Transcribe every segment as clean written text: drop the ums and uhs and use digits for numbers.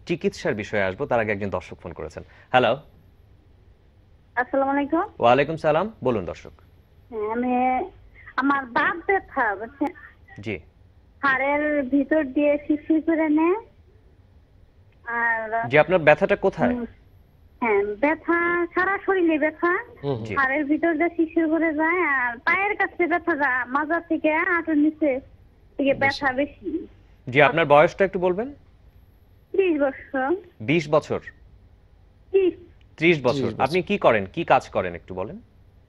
চিকিৎসার বিষয়ে আসবো, তার আগে একজন দর্শক ফোন করেছেন। হ্যালো। আসসালামু আলাইকুম। ওয়ালাইকুম সালাম, বলুন দর্শক। হ্যাঁ, আমার বাত ব্যথা বুঝছেন, জি হাড়ের ভিতর দিয়ে শিরশির করে নেয়। আর জি, আপনার ব্যথাটা কোথায়? উম, হ্যাঁ, ব্যথা সারা শরীরে ব্যথা, জি হাড়ের ভিতর দিয়ে শিরশির করে যায়। আর পায়ের কাছে ব্যথা যায়, মাজা থেকে হাঁটুর নিচে থেকে ব্যথা বেশি। জি, আপনার বয়সটা একটু বলবেন। 30 বছর। 20 বছর? 30। 30 বছর। আপনি কি করেন, কি কাজ করেন একটু বলেন।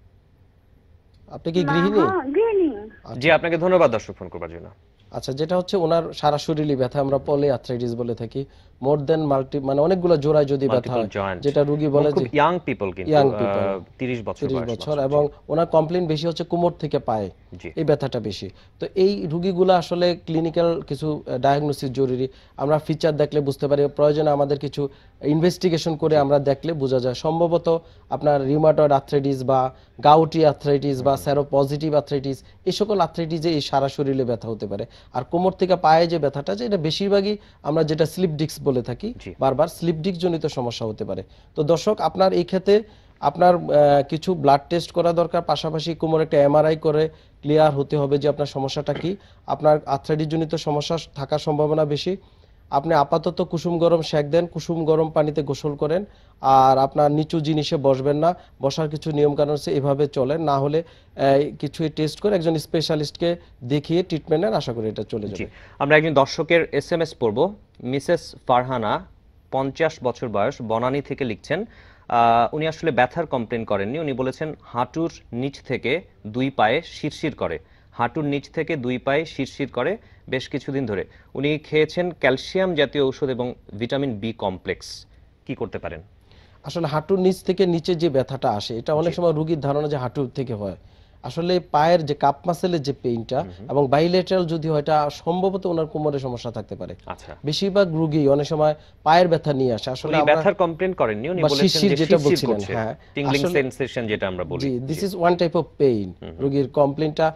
আপনি কি না, গৃহিণী? হ্যাঁ, গৃহিণী। জি, আপনাকে ধন্যবাদ দর্শক ফোন করবার জন্য। আচ্ছা, যেটা হচ্ছে ওনার সারা শরীরে ব্যথা, আমরা পলি আর্থ্রাইটিস বলে থাকি। মোর দেন মাল্টি, মানে অনেকগুলো জোড়ায় যদি ব্যথা মাল্টিপল হয়, জয়েন্ট, যেটা রোগী বলে খুব যে ইয়াং পিপল, কিন্তু ইয়াং পিপল 30 বছর 30 বয়স বছর, মাত্র। এবং ওনার কমপ্লেইন বেশি হচ্ছে কোমর থেকে পায়ে, জি এই ব্যথাটা বেশি। তো এই রুগীগুলো আসলে ক্লিনিক্যাল কিছু ডায়াগনোসিস জরুরি। আমরা ফিচার দেখলে বুঝতে পারি, প্রয়োজনে আমাদের কিছু ইনভেস্টিগেশন করে আমরা দেখলে বোঝা যায় সম্ভবত আপনার রিউমাটয়েড আর্থ্রাইটিস বা গাউটি আর্থ্রাইটিস বা সেরোপজিটিভ আর্থ্রাইটিস, এই সকল আর্থ্রাইটিসে এই সারা শরীরে ব্যথা হতে পারে। আর কোমর থেকে পায়ে যে ব্যথাটা, যে এটা বেশিরভাগই আমরা যেটা স্লিপ ডিস্ক বলে থাকি, জি বারবার স্লিপ ডিস্ক জনিত সমস্যা হতে পারে। তো দর্শক, আপনার এই ক্ষেত্রে আপনার কিছু ব্লাড টেস্ট করা দরকার, পাশাপাশি কোমর একটা এমআরআই করে ক্লিয়ার হতে হবে যে আপনার সমস্যাটা কি। আপনার আর্থ্রাইটিস জনিত সমস্যা থাকার সম্ভাবনা বেশি। আপনি আপাতত কুসুম গরম সেক দেন, কুসুম গরম পানিতে গোসল করেন, আর আপনার নিচু জিনিসে বসবেন না, বসার কিছু নিয়ম কানুন আছে, এভাবে চলেন। না হলে কিছু টেস্ট করে একজন স্পেশালিস্টকে দেখিয়ে ট্রিটমেন্ট নেন, আশা করি এটা চলে জি, যাবে। আমরা একজন দর্শকের এসএমএস পড়ব। মিসেস ফারহানা, 50 বছর বয়স, বনানী থেকে লিখছেন। উনি আসলে ব্যথার কমপ্লেন করেননি, উনি বলেছেন হাঁটুর নিচ থেকে 2 পায়ে শিরশির করে, হাঁটুর নিচ থেকে 2 পায়ে শিরশির করে বেশ কিছুদিন ধরে। উনি খেয়েছেন ক্যালসিয়াম জাতীয় ঔষধ এবং ভিটামিন বি কমপ্লেক্স। কি করতে পারেন? আসলে হাঁটুর নিচ থেকে নিচে যে ব্যথাটা আসে, এটা অনেক সময় রোগীর ধারণা যে হাঁটুর থেকে হয়। আসলে পায়ের যে কাপ মাসেলের যে পেইনটা এবং বাইলেটারাল যদি হয়, এটা সম্ভবত ওনার কোমরে সমস্যা থাকতে পারে। আচ্ছা, বেশিরভাগ রোগী অনেক সময় পায়ের ব্যথা নিয়ে আসে। আসলে উনি আমরা ব্যথার কমপ্লেন করেননি, উনি বা বলেছেন শিরশির যে যেটা শিরশির বলছিলেন, করছে, হ্যাঁ, টিংলিং আসলে সেনসেশন যেটা আমরা বলি। জি, this is one type of pain. রোগীর কমপ্লেইনটা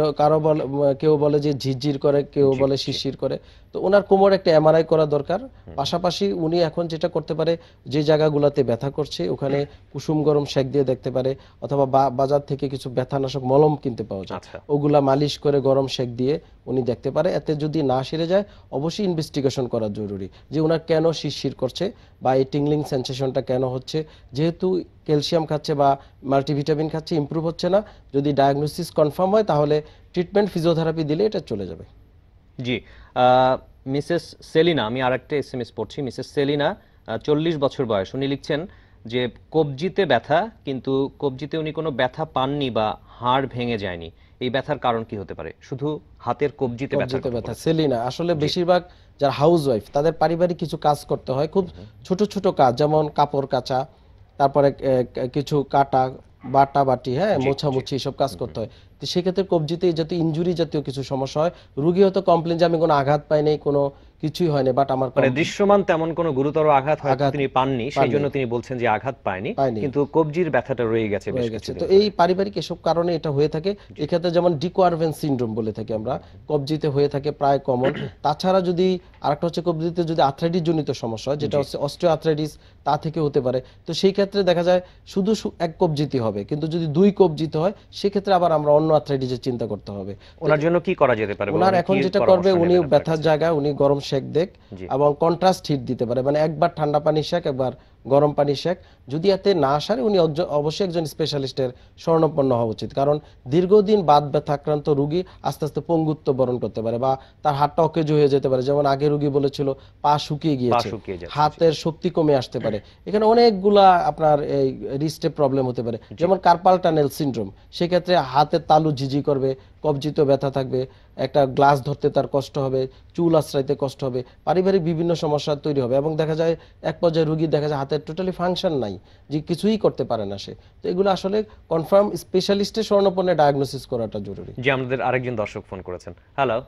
কেউ বলে যে ঝিরঝির করে, কেউ জি বলে জি শিরশির করে। তো ওনার কোমর একটা এমআরআই করা দরকার। পাশাপাশি উনি এখন যেটা করতে পারে, যে জায়গাগুলোতে ব্যথা করছে ওখানে কুসুম গরম সেক দিয়ে দেখতে পারে, অথবা বাজার থেকে কিছু ব্যথানাশক মলম কিনতে পাওয়া যায়, আচ্ছা ওগুলা মালিশ করে গরম সেক দিয়ে উনি দেখতে পারে। এতে যদি না সেরে যায়, অবশ্যই ইনভেস্টিগেশন করা জরুরি যে ওনার কেন শিরশির করছে বা এই টিংলিং সেন্সেশনটা কেন হচ্ছে। যেহেতু ক্যালসিয়াম খাচ্ছে বা মাল্টিভিটামিন খাচ্ছে, ইমপ্রুভ হচ্ছে না, যদি ডায়াগনোসিস কনফার্ম হয় তাহলে ট্রিটমেন্ট ফিজিওথেরাপি দিলে এটা চলে যাবে। জি। মিসেস সেলিনা, আমি আরেকটা এসএমএস পড়ছি। মিসেস সেলিনা, 40 বছর বয়স, উনি লিখছেন যে কবজিতে ব্যথা, কিন্তু কবজিতে উনি কোনো ব্যথা পাননি বা হাড় ভেঙে যায়নি। এই ব্যথার কারণ কি হতে পারে? শুধু হাতের কবজিতে ব্যথার কবজিতে কথা ব্যথা, বলেছেন। সেলিনা, আসলে জি বেশিরভাগ যারা হাউস ওয়াইফ, তাদের পারিবারিক কিছু কাজ করতে হয়, খুব ছোট ছোট কাজ, যেমন কাপড় কাচা, তারপরে কিছু কাটা, বাটা বাটি, হ্যাঁ, জি জি মোছামুছি, এসব কাজ করতে হয়। তো সেক্ষেত্রে কবজিতে এই জাতীয় ইনজুরি জাতীয় কিছু সমস্যা হয়। রুগী হয়তো কমপ্লেন যে আমি কোনো আঘাত পাইনি, কোনো কিছুই হয়নি, বাট আমার মানে দৃশ্যমান তেমন কোনো গুরুতর আঘাত হয়তো আঘাত তিনি পাননি, সেই জন্য তিনি বলছেন যে আঘাত পায়নি, পাইনি, কিন্তু কবজির ব্যথাটা রয়ে গেছে বেশ রয়ে গেছে। কিছুদিন তো ধরে। এই পারিবারিক এসব কারণে এটা হয়ে থাকে। এক্ষেত্রে যেমন ডিকোয়ারভেন সিনড্রোম বলে থাকি আমরা, কবজিতে হয়ে থাকে, প্রায় কমন। তাছাড়া যদি আরেকটা হচ্ছে কবজিতে যদি আর্থ্রাইটিস জনিত সমস্যা হয়, যেটা হচ্ছে অস্টিও আর্থ্রাইটিস, তা থেকে হতে পারে। তো সেই ক্ষেত্রে দেখা যায় শুধু এক কবজিতে হবে, কিন্তু যদি 2 কবজিতে হয় সেক্ষেত্রে আবার আমরা অন্য আর্থ্রাইটিসের চিন্তা করতে হবে। ওনার জন্য কি করা যেতে পারে? ওনার উনি এখন কি যেটা পরামর্শ করবে, উনি নেবেন আপনার ব্যথার কাছে? জায়গায় উনি গরম সেক দেখ জি এবং কন্ট্রাস্ট হিট দিতে পারে, মানে একবার ঠান্ডা পানি সেক, একবার গরম পানি সেক। যদি এতে না সারে, উনি অবশ্যই একজন স্পেশালিস্টের শরণাপন্ন হওয়া উচিত, কারণ দীর্ঘদিন বাত ব্যথা আক্রান্ত রোগী আস্তে আস্তে পঙ্গুত্ব বরণ করতে পারে বা তার হাতটা অকেজো হয়ে যেতে পারে। যেমন আগে রোগী বলেছিল পা শুকিয়ে পা গিয়েছে, শুকিয়ে যাচ্ছে। জি হাতের শক্তি কমে আসতে পারে। এখানে অনেকগুলা আপনার এই রিস্টে প্রবলেম হতে পারে, জি যেমন কার্পাল টানেল সিনড্রোম। সেক্ষেত্রে হাতের তালু ঝিঝি করবে, কবজিতে ব্যথা থাকবে, একটা গ্লাস ধরতে তার কষ্ট হবে, চুল আশ্রাইতে কষ্ট হবে, পারিবারিক বিভিন্ন সমস্যা তৈরি হবে, এবং দেখা যায় এক পর্যায়ে রোগী দেখা যায় হাতের টোটালি ফাংশন নাই, যে কিছুই করতে পারে না সে। তো এগুলো আসলে কনফার্ম স্পেশালিস্টের শরণাপন্নে ডায়াগনোসিস করাটা জরুরি। জি, আমাদের আরেকজন দর্শক ফোন করেছেন। হ্যালো।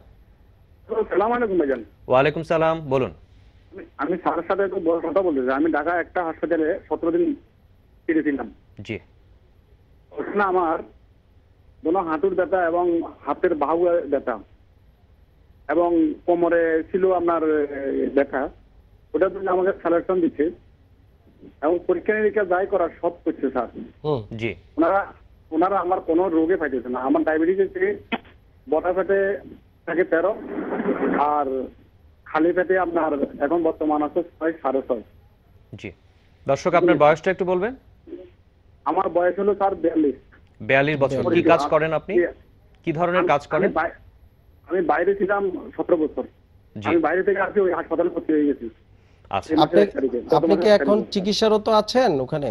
সালাম আলাইকুম ভাইজান। ওয়ালাইকুম সালাম, বলুন। আমি স্যারের সাথে একটু কথা বলতে চাই। আমি ঢাকা একটা হাসপাতালে 17 দিন চিকিৎসিলাম। জি ওখানে আমার দোনো হাঁটুর ব্যথা এবং হাতের বাহু ব্যথা এবং কোমরে ছিল আপনার ব্যথা। ওটার জন্য আমাকে সিলেকশন দিচ্ছে এবং পরীক্ষা নিরীক্ষা যাই করার সব করছে স্যার। জি, ওনারা আমার কোনো রোগে পাইতেছে না। আমার ডায়াবেটিস হচ্ছে বটা পেটে থাকে 13 আর খালি পেটে আপনার এখন বর্তমান আছে 6.5। জি। দর্শক আপনার বয়সটা একটু বলবেন? আমার বয়স হলো স্যার 42 বছর। কি কাজ করেন আপনি? কি ধরনের কাজ করেন? আমি বাইরে ছিলাম 17 বছর। আমি বাইরে থেকে আসি, ওই হাসপাতালে ভর্তি হয়ে গেছি। আচ্ছা, আপনি কি এখন চিকিৎসারত আছেন ওখানে?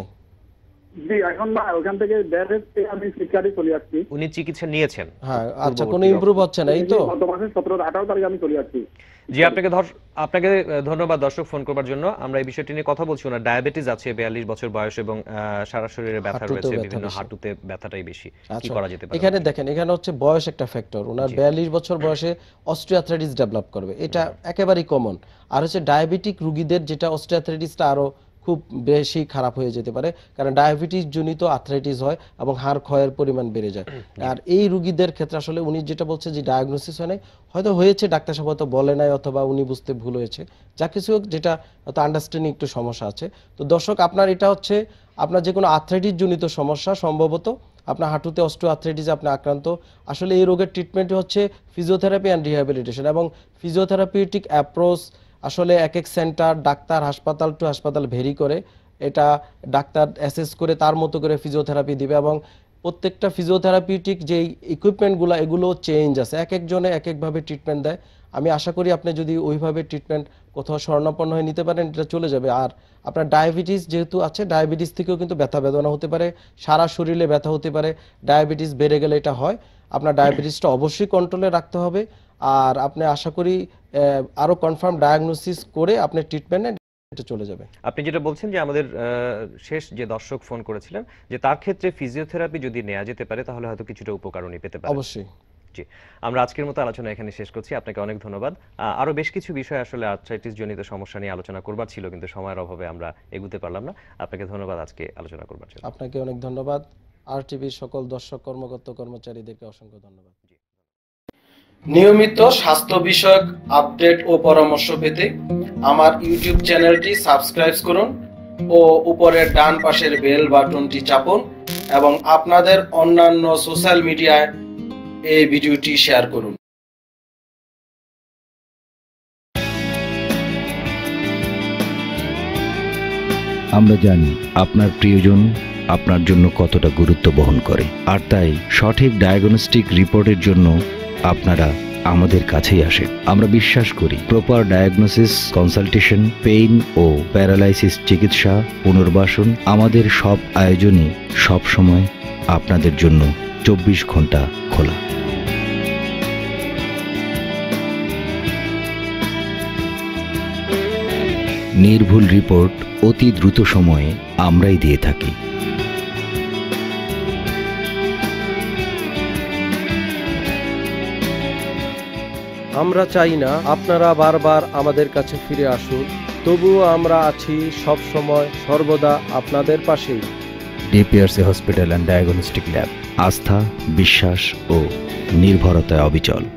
জি, এখন না, ওখান থেকে ডাইরেক্ট আমি শিক্ষার্থী চলে আসছি। উনি চিকিৎসা নিয়েছেন? হ্যাঁ, আচ্ছা, কোনো ইমপ্রুভ হচ্ছে না এই তো? গত মাসের 17-18 তারিখে আমি চলে আসছি। জি, আপনাকে ধন্যবাদ দর্শক ফোন করবার জন্য। আমরা এই বিষয়টি নিয়ে কথা বলছি। ওনার ডায়াবেটিস আছে, 42 বছর বয়স এবং সারা শরীরে ব্যথা রয়েছে, বিভিন্ন হাঁটুতে ব্যথাটাই বেশি। কি করা যেতে পারে? এখানে দেখেন, এখানে হচ্ছে বয়স একটা ফ্যাক্টর। ওনার 42 বছর বয়সে অস্টিওআর্থ্রাইটিস ডেভেলপ করবে, এটা একেবারেই কমন। আর হচ্ছে ডায়াবেটিক রোগীদের যেটা অস্টিওআর্থ্রাইটিসটা আরো খুব বেশি খারাপ হয়ে যেতে পারে, কারণ ডায়াবেটিস জনিত আর্থ্রাইটিস হয় এবং হাড় ক্ষয়ের পরিমাণ বেড়ে যায়। আর এই রোগীদের ক্ষেত্রে আসলে উনি যেটা বলছে যে ডায়াগনোসিস হয় নাই, হয়তো হয়েছে, ডাক্তার সাহেব হয়তো বলে নাই অথবা উনি বুঝতে ভুল হয়েছে, যা কিছু হোক, যেটা হয়তো আন্ডারস্ট্যান্ডিং একটু সমস্যা আছে। তো দর্শক, আপনার এটা হচ্ছে আপনার যে কোনো আর্থ্রাইটিস জনিত সমস্যা, সম্ভবত আপনার হাঁটুতে অস্টিওআর্থ্রাইটিসে আপনি আক্রান্ত। আসলে এই রোগের ট্রিটমেন্ট হচ্ছে ফিজিওথেরাপি অ্যান্ড রিহ্যাবিলিটেশন, এবং ফিজিওথেরাপিউটিক অ্যাপ্রোচ আসলে এক এক সেন্টার, ডাক্তার, হাসপাতাল টু হাসপাতাল ভেরি করে। এটা ডাক্তার অ্যাসেস করে তার মতো করে ফিজিওথেরাপি দিবে, এবং প্রত্যেকটা ফিজিওথেরাপিউটিক যে ইকুইপমেন্টগুলো এগুলো চেঞ্জ আছে, এক একজনে এক একভাবে ট্রিটমেন্ট দেয়। আমি আশা করি আপনি যদি ওইভাবে ট্রিটমেন্ট কোথাও শরণাপন্ন হয়ে নিতে পারেন, এটা চলে যাবে। আর আপনার ডায়াবেটিস যেহেতু আছে, ডায়াবেটিস থেকেও কিন্তু ব্যথা বেদনা হতে পারে, সারা শরীরে ব্যথা হতে পারে। ডায়াবেটিস বেড়ে গেলে এটা হয়। আপনার ডায়াবেটিসটা অবশ্যই কন্ট্রোলে রাখতে হবে। আর আপনি আশা করি আরো কনফার্ম ডায়াগনোসিস করে আপনি ট্রিটমেন্ট নেন, এটা চলে যাবে। আপনি যেটা বলছেন যে আমাদের শেষ যে দর্শক ফোন করেছিলেন, যে তার ক্ষেত্রে ফিজিওথেরাপি যদি নেওয়া যেতে পারে তাহলে হয়তো কিছুটা উপকার উনি পেতে পারেন। অবশ্যই। জি, আমরা আজকের মতো আলোচনা এখানে শেষ করছি। আপনাকে অনেক ধন্যবাদ। আরো বেশ কিছু বিষয় আসলে আর্থ্রাইটিস জনিত সমস্যা নিয়ে আলোচনা করবার ছিল, কিন্তু সময়ের অভাবে আমরা এগুতে পারলাম না। আপনাকে ধন্যবাদ আজকে আলোচনা করবার জন্য। আপনাকে অনেক ধন্যবাদ। RTV সকল দর্শক, কর্মকর্তা, কর্মচারীদেরকে অসংখ্য ধন্যবাদ। নিয়মিত স্বাস্থ্য বিষয়ক আপডেট ও পরামর্শ পেতে আমার ইউটিউব চ্যানেলটি সাবস্ক্রাইব করুন ও উপরের ডান পাশের বেল বাটনটি চাপুন, এবং আপনাদের অন্যান্য সোশ্যাল মিডিয়ায় এই ভিডিওটি শেয়ার করুন। আমরা জানি আপনার প্রিয়জন আপনার জন্য কতটা গুরুত্ব বহন করে, আর তাই সঠিক ডায়াগনস্টিক রিপোর্টের জন্য আপনারা আমাদের কাছেই আসেন। আমরা বিশ্বাস করি প্রপার ডায়াগনোসিস, কনসালটেশন, পেইন ও প্যারালাইসিস চিকিৎসা, পুনর্বাসন, আমাদের সব আয়োজনই সব সময় আপনাদের জন্য 24 ঘন্টা খোলা। নির্ভুল রিপোর্ট অতি দ্রুত সময়ে আমরাই দিয়ে থাকি। আমরা চাই না আপনারা বারবার আমাদের কাছে ফিরে আসুন, তবুও আমরা আছি সব সময় সর্বদা আপনাদের পাশেই। DPRC hospital and diagnostic lab, আস্থা, বিশ্বাস ও নির্ভরতায় অবিচল।